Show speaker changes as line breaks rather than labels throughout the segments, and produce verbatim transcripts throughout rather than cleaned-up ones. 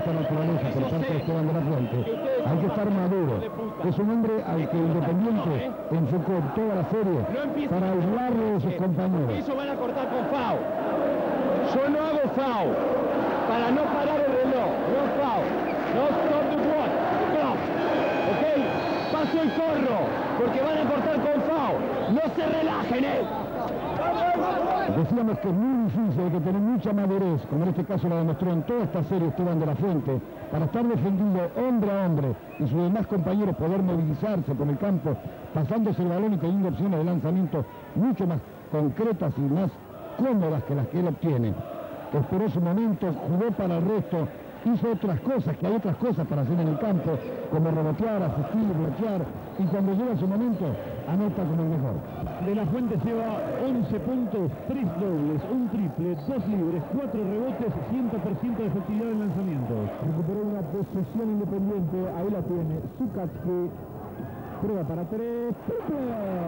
esta naturaleza por parte de Esteban de la Fuente, hay que estar maduro. Es un hombre al que Independiente enfocó toda la serie para aislarlo de sus compañeros.
Eso van a cortar con foul. Yo no hago foul para no parar el reloj. No foul. No stop the watch. Stop. ¿Ok? Paso y corro, porque van a cortar con foul. No se relajen, ¿eh?
Decíamos que es muy difícil, hay que tener mucha madurez, como en este caso lo demostró en toda esta serie Esteban de la Fuente, para estar defendido hombre a hombre y sus demás compañeros poder movilizarse por el campo, pasándose el balón y teniendo opciones de lanzamiento mucho más concretas y más cómodas que las que él obtiene. Esperó su momento, jugó para el resto, hizo otras cosas, que hay otras cosas para hacer en el campo, como rebotear, asistir, bloquear, y cuando llega su momento, anota como el mejor.
De la Fuente lleva once puntos, tres dobles, un triple, dos libres, cuatro rebotes, cien por ciento de efectividad en lanzamientos.
Recuperó una posesión Independiente, ahí la tiene, Zucacchi, prueba para tres, triple.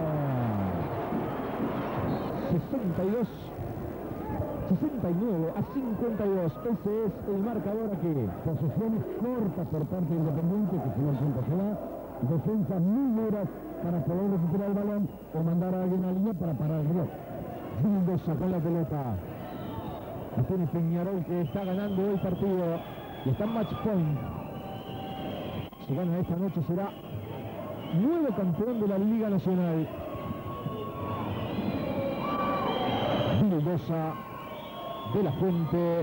sesenta y dos. sesenta y nueve a cincuenta y dos, ese es el marcador aquí. Posesiones cortas por parte de Independiente, que si no el tiempo se va, defensas muy duras para poder recuperar el balón o mandar a alguien a la línea para parar el reloj. Bildo sacó la pelota. La tiene Peñarol, que está ganando el partido y está en match point. Si gana esta noche será nuevo campeón de la Liga Nacional. Bildosa de la Fuente,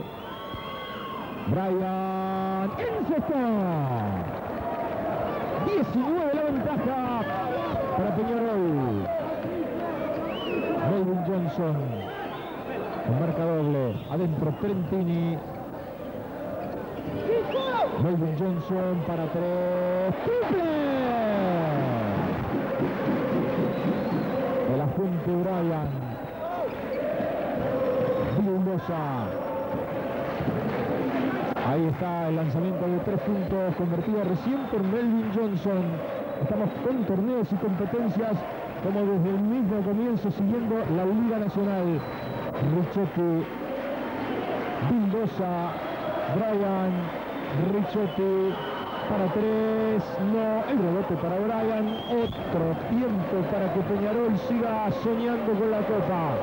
Brian encestó. diecinueve la ventaja para Peñarol. Melvin Johnson con marca doble, adentro Trentini. Melvin Johnson para tres, triple de la Fuente. Brian Bildosa. Ahí está el lanzamiento de tres puntos convertido recién por Melvin Johnson. Estamos con torneos y competencias como desde el mismo comienzo siguiendo la Liga Nacional. Ricciotti, Bildosa, Brian, Ricciotti para tres, no, el rebote para Brian, otro tiempo para que Peñarol siga soñando con la copa.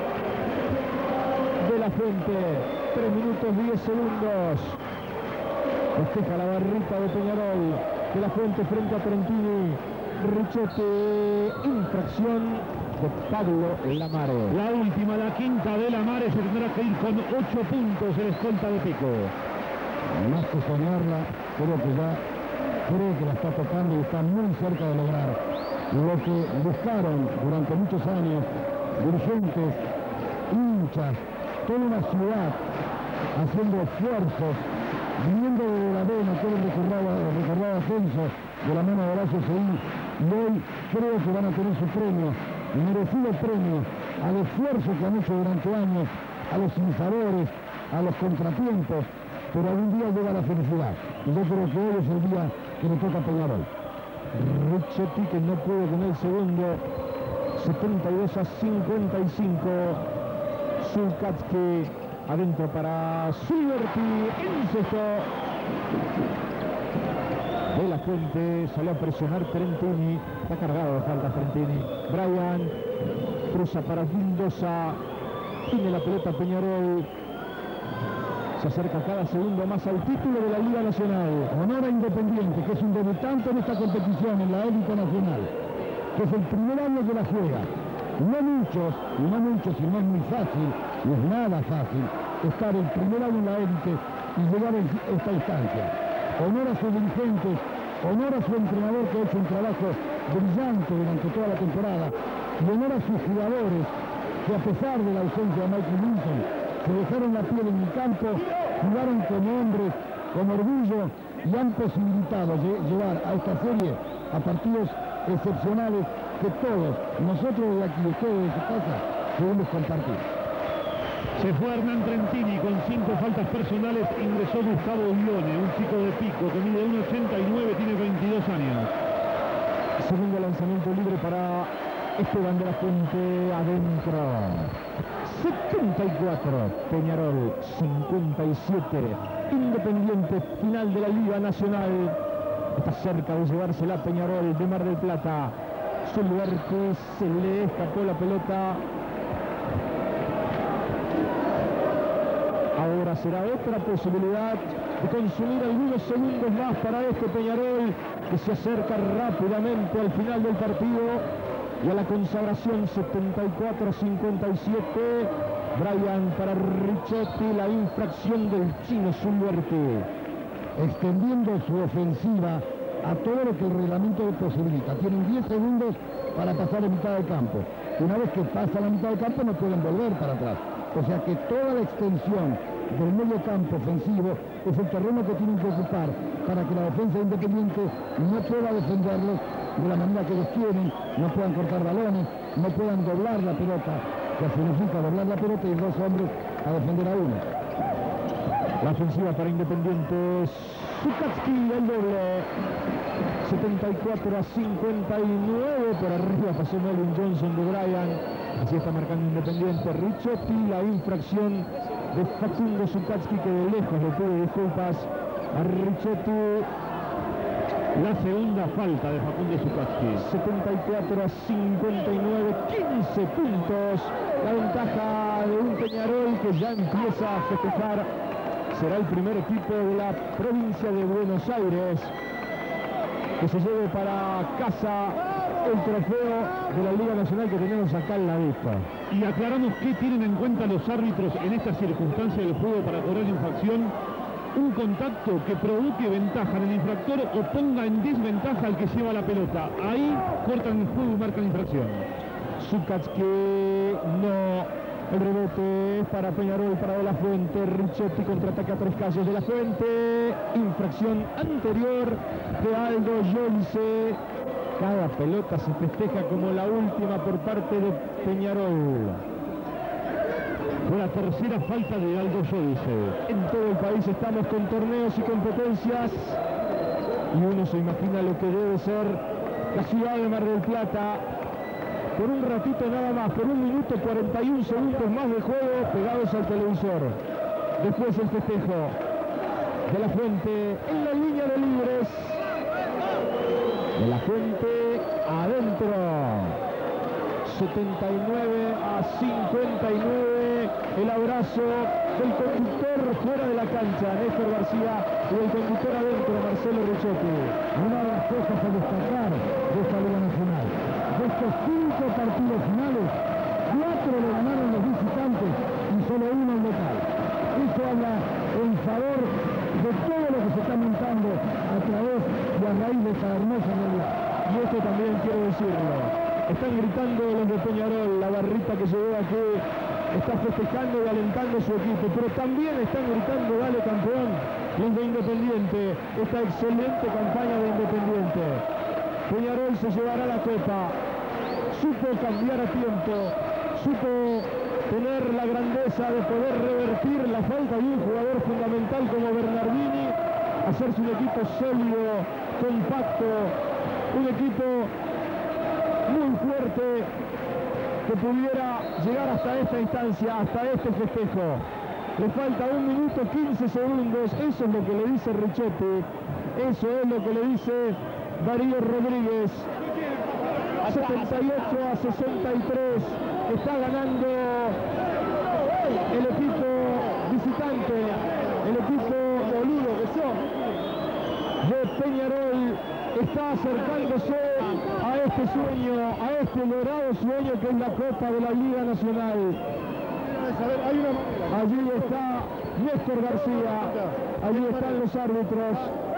De la Fuente, tres minutos diez segundos. Festeja la barrita de Peñarol. De la Fuente frente a Trentini. Ricciotti, infracción de Pablo Lamare.
La última, la quinta de Lamare, se tendrá que ir con ocho puntos el escolta de Pico.
Más que soñarla, creo que ya creo que la está tocando y está muy cerca de lograr lo que buscaron durante muchos años dirigentes, hinchas, toda una ciudad haciendo esfuerzos, viniendo de la arena, todo el recordado, recordado ascenso de la mano de Horacio Seguí, y hoy creo que van a tener su premio, merecido premio al esfuerzo que han hecho durante años, a los sinsabores, a los contratiempos, pero algún día llega la felicidad, y yo creo que hoy es el día que le toca a Peñarol.
Ricciotti, que no pudo con el segundo, setenta y dos a cincuenta y cinco. Zucacchi adentro para Silverti, encestó. De la Fuente salió a presionar Trentini, está cargado de falta Trentini. Brian cruza para Bildosa, tiene la pelota Peñarol, se acerca cada segundo más al título de la Liga Nacional.
Honor a Independiente, que es un debutante en esta competición, en la élite nacional, que es el primer año que la juega. No muchos, no muchos, y no es muy fácil, no es nada fácil, estar el primer año en la élite y llegar a esta instancia. Honor a sus dirigentes, honor a su entrenador, que ha hecho un trabajo brillante durante toda la temporada, y honor a sus jugadores, que a pesar de la ausencia de Michael Linton, se dejaron la piel en el campo, jugaron como hombres, con orgullo, y han posibilitado llevar a esta serie a partidos excepcionales que todos, nosotros de aquí, ustedes de su casa, debemos compartir.
Se fue Hernán Trentini con cinco faltas personales, ingresó Gustavo Lione, un chico de Pico que mide uno ochenta y nueve, tiene veintidós años.
Segundo lanzamiento libre para
Esteban de la Fuente adentro. setenta y cuatro, Peñarol cincuenta y siete. Independiente, final de la Liga Nacional. Está cerca de llevársela Peñarol de Mar del Plata. Zuluarte, se le escapó la pelota. Ahora será otra posibilidad de consumir algunos segundos más para este Peñarol, que se acerca rápidamente al final del partido y a la consagración. Setenta y cuatro a cincuenta y siete. Bryan para Ricciotti, la infracción del chino Zuluarte,
extendiendo su ofensiva a todo lo que el reglamento posibilita. Tienen diez segundos para pasar a mitad de campo. Una vez que pasa la mitad de campo no pueden volver para atrás. O sea que toda la extensión del medio campo ofensivo es el terreno que tienen que ocupar para que la defensa Independiente no pueda defenderlos de la manera que ellos quieren, no puedan cortar balones, no puedan doblar la pelota, que significa doblar la pelota y dos hombres a defender a uno.
La ofensiva para Independiente, Zukatski, el doble. setenta y cuatro a cincuenta y nueve, por arriba pasó Melvin Johnson de Bryan. Así está marcando Independiente. Ricciotti, la infracción de Facundo Zukatski, que de lejos le pide disculpas a Ricciotti.
La segunda falta de Facundo Zukatski.
setenta y cuatro a cincuenta y nueve, quince puntos. La ventaja de un Peñarol que ya empieza a festejar. Será el primer equipo de la provincia de Buenos Aires que se lleve para casa el trofeo de la Liga Nacional que tenemos acá en la vista.
Y aclaramos qué tienen en cuenta los árbitros en esta circunstancia del juego para cobrar infracción. Un contacto que provoque ventaja en el infractor o ponga en desventaja al que lleva la pelota. Ahí cortan el juego y marcan infracción.
Zukatski no. El rebote es para Peñarol, para De la Fuente. Ricciotti contraataca a tres calles. De la Fuente. Infracción anterior de Aldo Joyce. Cada pelota se festeja como la última por parte de Peñarol.
Fue la tercera falta de Aldo Joyce.
En todo el país estamos con torneos y competencias. Y uno se imagina lo que debe ser la ciudad de Mar del Plata. Por un ratito nada más, por un minuto cuarenta y un segundos más de juego pegados al televisor. Después el festejo de la Fuente en la línea de libres. De la Fuente adentro. setenta y nueve a cincuenta y nueve. El abrazo del conductor fuera de la cancha, Néstor García, y del conductor adentro, Marcelo Ricciotti.
Una de las cosas a destacar de esta Liga Nacional. De estos cinco partidos finales, cuatro le ganaron los visitantes y solo uno el local. Eso habla en favor de todo lo que se está montando a través y a raíz de esta hermosa realidad.
Y esto también quiero decirlo. Están gritando los de Peñarol, la barrita que llegó aquí está festejando y alentando a su equipo, pero también están gritando dale campeón los de Independiente, esta excelente campaña de Independiente. Peñarol se llevará la copa, supo cambiar a tiempo, supo tener la grandeza de poder revertir la falta de un jugador fundamental como Bernardini, hacerse un equipo sólido, compacto, un equipo muy fuerte que pudiera llegar hasta esta instancia, hasta este festejo. Le falta un minuto quince segundos, eso es lo que le dice Ricciotti, eso es lo que le dice Darío Rodríguez. setenta y ocho a sesenta y tres, está ganando el equipo visitante, el equipo boludo que son de Peñarol. Está acercándose a este sueño, a este dorado sueño que es la Copa de la Liga Nacional. Allí está Néstor García, allí están los árbitros.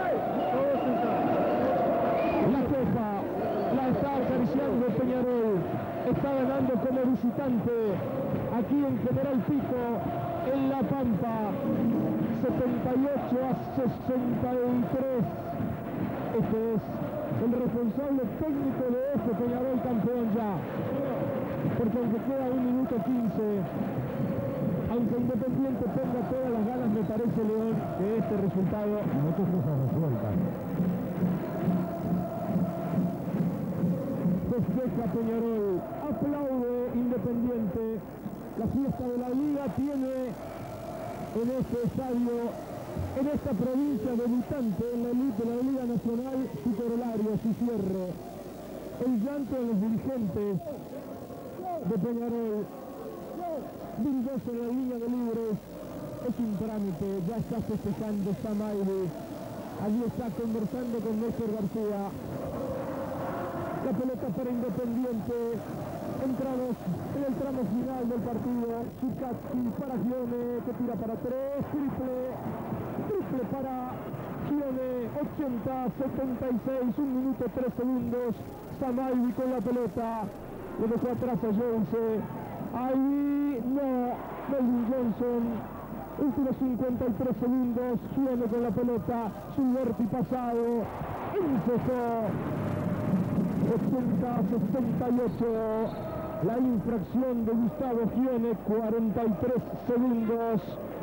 La Copa la está acariciando Peñarol, está ganando como visitante aquí en General Pico, en La Pampa, setenta y ocho a sesenta y tres. Este es el responsable técnico de este Peñarol campeón ya. Porque aunque queda un minuto quince, aunque Independiente tenga todas las ganas, me parece, León, que este resultado
no te cosas resueltas.
Festeja Peñarol, aplaude Independiente. La fiesta de la Liga tiene en este estadio, en esta provincia debutante en la elite de la Liga Nacional, su corolario, su cierre. El llanto de los dirigentes de Peñarol, Vildoso en la línea de libres, es un trámite, ya está festejando Samaide. Allí está conversando con Néstor García. La pelota para Independiente. Entramos en el tramo final del partido. Zucacchi para Gione, que tira para tres. Triple. Triple para Gione. ochenta setenta y seis. Un minuto tres segundos. Samaidi con la pelota. Le dejó atrás a Jonce. Ahí no. Melvin Johnson. Últimos cincuenta y tres segundos. Gione con la pelota. Suberti pasado. Empezó. ochenta sesenta y ocho. La infracción de Gustavo Gione. cuarenta y tres segundos.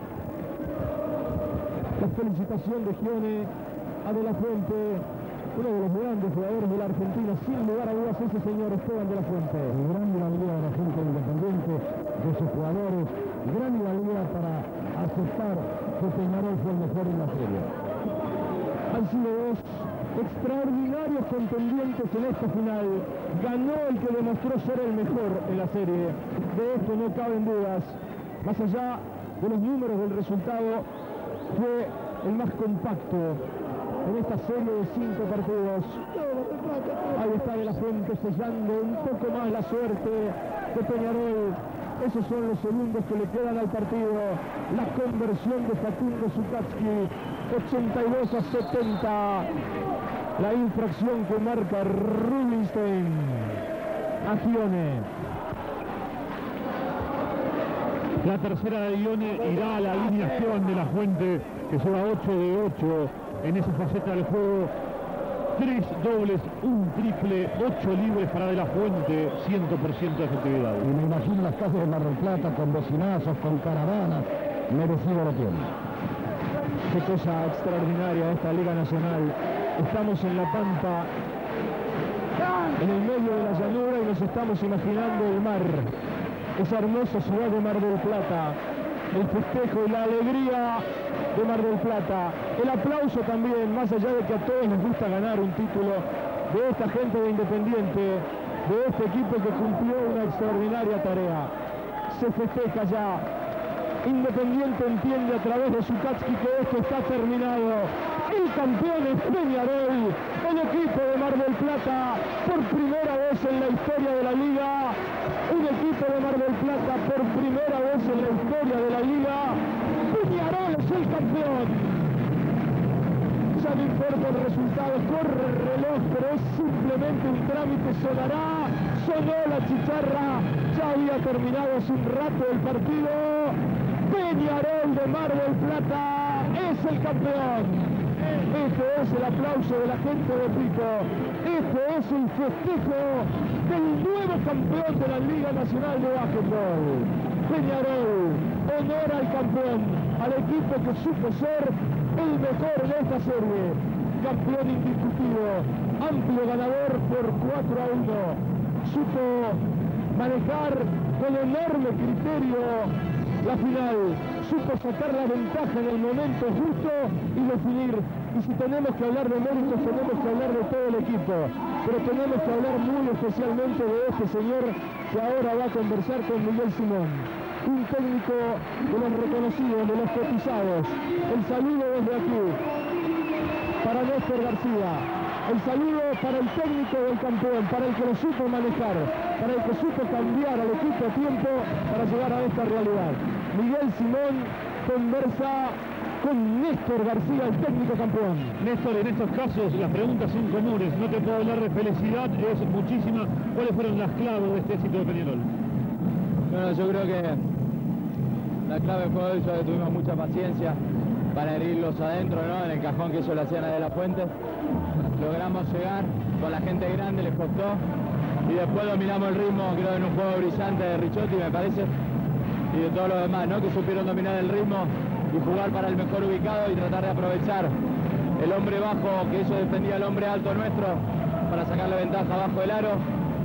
La felicitación de Gione a De La Fuente. Uno de los grandes jugadores de la Argentina, sin lugar a dudas, ese señor Esteban De La Fuente.
Gran rivalidad de la gente Independiente, de sus jugadores. Gran rivalidad para aceptar que Peñarol fue el mejor en la serie.
Han sido dos extraordinarios contendientes en esta final. Ganó el que demostró ser el mejor en la serie. De esto no caben dudas. Más allá de los números del resultado, fue el más compacto en esta serie de cinco partidos. Ahí está De La Fuente sellando un poco más la suerte de Peñarol. Esos son los segundos que le quedan al partido. La conversión de Facundo Zucacchi, ochenta y dos a setenta. La infracción que marca Rubinstein a Gione.
La tercera de Gione irá a la línea Esteban De La Fuente, que lleva ocho de ocho en esa faceta del juego. Tres dobles, un triple, ocho libres para De La Fuente, cien por ciento de efectividad.
Y me imagino las casas de Mar del Plata con bocinazos, con caravanas. Merecido lo tiene.
Qué cosa extraordinaria esta Liga Nacional. Estamos en La Pampa, en el medio de la llanura, y nos estamos imaginando el mar. Esa hermosa ciudad de Mar del Plata. El festejo y la alegría de Mar del Plata. El aplauso también, más allá de que a todos les gusta ganar un título, de esta gente de Independiente, de este equipo que cumplió una extraordinaria tarea. Se festeja ya. Independiente entiende a través de Zucacchi que esto está terminado. El campeón es Peñarol, el equipo de Mar del Plata, por primera vez en la historia de la Liga. Un equipo de Mar del Plata por primera vez en la historia de la Liga. Peñarol es el campeón. Ya no importa el resultado, corre el reloj, pero es simplemente un trámite. Sonará, sonó la chicharra, ya había terminado hace un rato el partido. Peñarol de Mar del Plata es el campeón. Este es el aplauso de la gente de Pico. Este es el festejo del nuevo campeón de la Liga Nacional de Básquetbol. Peñarol, honor al campeón, al equipo que supo ser el mejor en esta serie. Campeón indiscutido, amplio ganador por cuatro a uno. Supo manejar con enorme criterio la final, supo sacar la ventaja en el momento justo y definir. Y si tenemos que hablar de méritos, tenemos que hablar de todo el equipo, pero tenemos que hablar muy especialmente de este señor que ahora va a conversar con Miguel Simón, un técnico de los reconocidos, de los cotizados. El saludo desde aquí para Néstor García, el saludo para el técnico del campeón, para el que lo supo manejar, para el que supo cambiar al equipo a tiempo para llegar a esta realidad. Miguel Simón conversa con Néstor García, el técnico campeón.
Néstor, en estos casos las preguntas son comunes, no te puedo hablar de felicidad, es muchísima. ¿Cuáles fueron las claves de este éxito de Peñarol?
Bueno, yo creo que la clave fue eso, que tuvimos mucha paciencia para herirlos adentro, ¿no? En el cajón que ellos le hacían a De La Fuente. Logramos llegar, con la gente grande les costó, y después dominamos el ritmo, creo, en un juego brillante de Ricciotti, me parece, y de todos los demás, ¿no? Que supieron dominar el ritmo y jugar para el mejor ubicado y tratar de aprovechar el hombre bajo, que ellos defendía el hombre alto nuestro, para sacarle ventaja bajo el aro.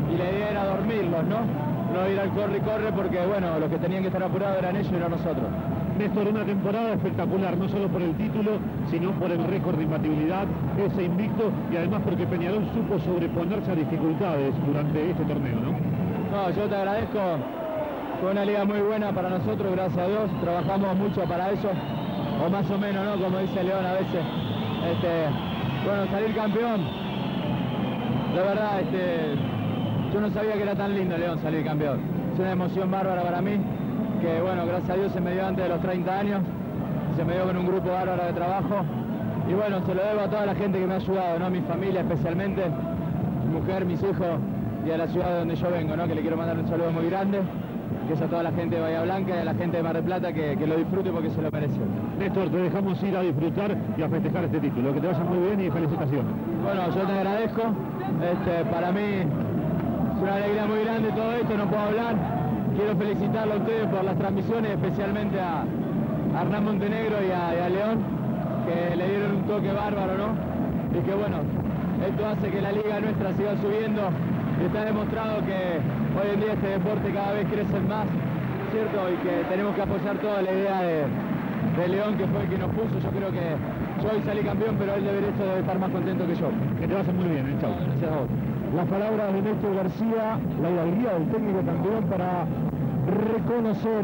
y la idea era dormirlos, ¿no? No ir al corre y corre porque, bueno, los que tenían que estar apurados eran ellos y no nosotros.
Néstor, una temporada espectacular, no solo por el título, sino por el récord de imbatibilidad, ese invicto, y además porque Peñarol supo sobreponerse a dificultades durante este torneo, ¿no?
No, yo te agradezco. Fue una liga muy buena para nosotros, gracias a Dios. Trabajamos mucho para eso, o más o menos, ¿no? Como dice León a veces. Este, bueno, salir campeón. La verdad, este, yo no sabía que era tan lindo, León, salir campeón. Es una emoción bárbara para mí, que bueno, gracias a Dios se me dio antes de los treinta años. Se me dio con un grupo bárbaro de trabajo. Y bueno, se lo debo a toda la gente que me ha ayudado, ¿no? Mi familia especialmente, mi mujer, mis hijos y a la ciudad de donde yo vengo, ¿no? Que le quiero mandar un saludo muy grande. Que es a toda la gente de Bahía Blanca y a la gente de Mar del Plata que, que lo disfrute porque se lo mereció.
Néstor, te dejamos ir a disfrutar y a festejar este título. Que te vaya muy bien y felicitaciones.
Bueno, yo te agradezco. Este, para mí es una alegría muy grande todo esto, no puedo hablar. Quiero felicitarlo a ustedes por las transmisiones, especialmente a, a Hernán Montenegro y a, y a León, que le dieron un toque bárbaro, ¿no? Y que bueno, esto hace que la liga nuestra siga subiendo. Y está demostrado que hoy en día este deporte cada vez crece más, ¿cierto? Y que tenemos que apoyar toda la idea de, de León, que fue el que nos puso. Yo creo que yo hoy salí campeón, pero él debe, esto debe estar más contento que yo.
Que te vaya muy bien, ¿eh? Chao.
Gracias a vos.
Las palabras de Néstor García, la hidalguía del técnico también para reconocer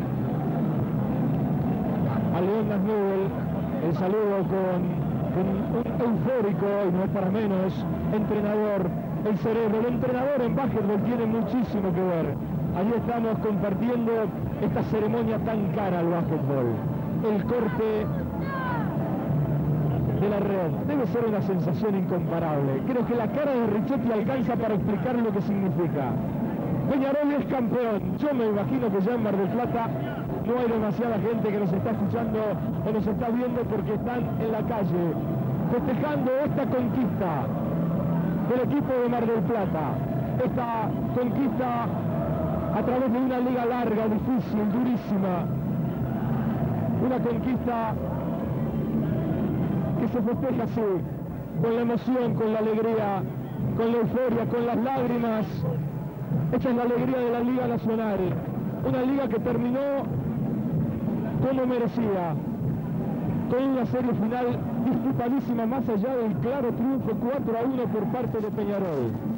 a León Nasnubel. El saludo con, con un eufórico, y no es para menos, entrenador. El cerebro, el entrenador en básquetbol tiene muchísimo que ver. Allí estamos compartiendo esta ceremonia tan cara al básquetbol. El corte de la red debe ser una sensación incomparable. Creo que la cara de Richetti alcanza para explicar lo que significa. Peñarol es campeón. Yo me imagino que ya en Mar del Plata no hay demasiada gente que nos está escuchando o nos está viendo porque están en la calle festejando esta conquista del equipo de Mar del Plata. Esta conquista a través de una liga larga, difícil, durísima. Una conquista que se festeja así, con la emoción, con la alegría, con la euforia, con las lágrimas. Esta es la alegría de la Liga Nacional. Una liga que terminó como merecía, con una serie final disputadísima más allá del claro triunfo cuatro a uno por parte de Peñarol.